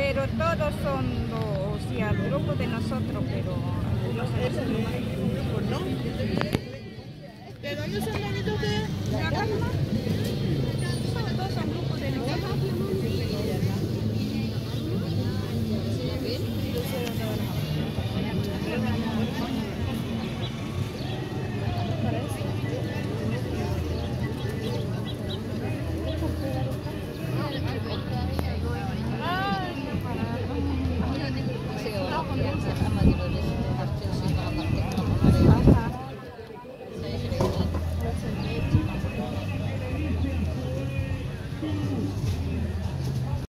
pero todos son o sea, grupos de nosotros, pero algunos son grupos, ¿no? ¿De dónde son venidos ustedes? de acá nomás. Todos son grupos de nosotros. Ay,